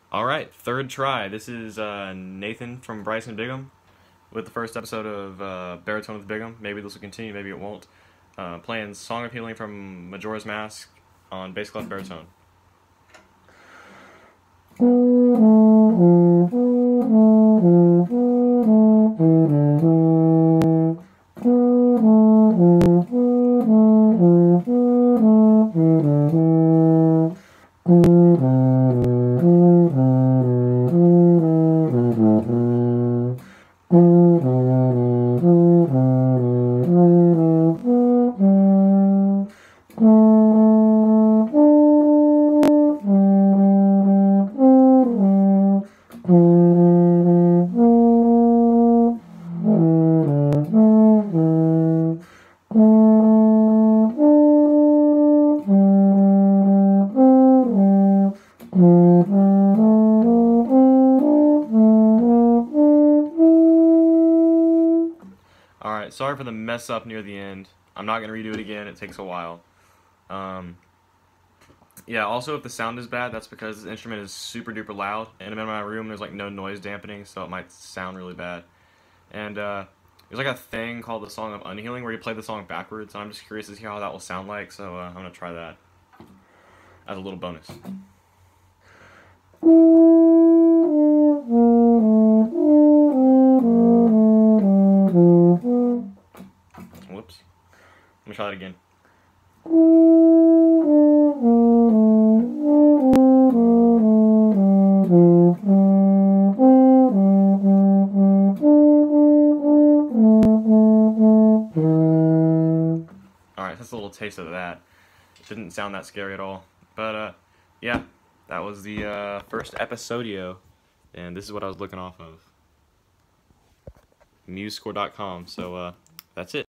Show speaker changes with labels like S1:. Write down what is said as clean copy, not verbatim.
S1: Alright, third try. This is Nathan from Bryson Bigham with the first episode of Baritone with Bigham. Maybe this will continue, maybe it won't. Playing Song of Healing from Majora's Mask on bass clef baritone. Alright, sorry for the mess up near the end. I'm not going to redo it again, it takes a while. Yeah, also if the sound is bad, that's because this instrument is super duper loud, and I'm in my room, there's like no noise dampening, so it might sound really bad. And there's like a thing called the Song of Unhealing where you play the song backwards, and I'm just curious to see how that will sound like, so I'm going to try that as a little bonus. Whoops. Let me try that again. Alright, that's a little taste of that. It didn't sound that scary at all. But, yeah, that was the first episodio, and this is what I was looking off of. MuseScore.com, so, that's it.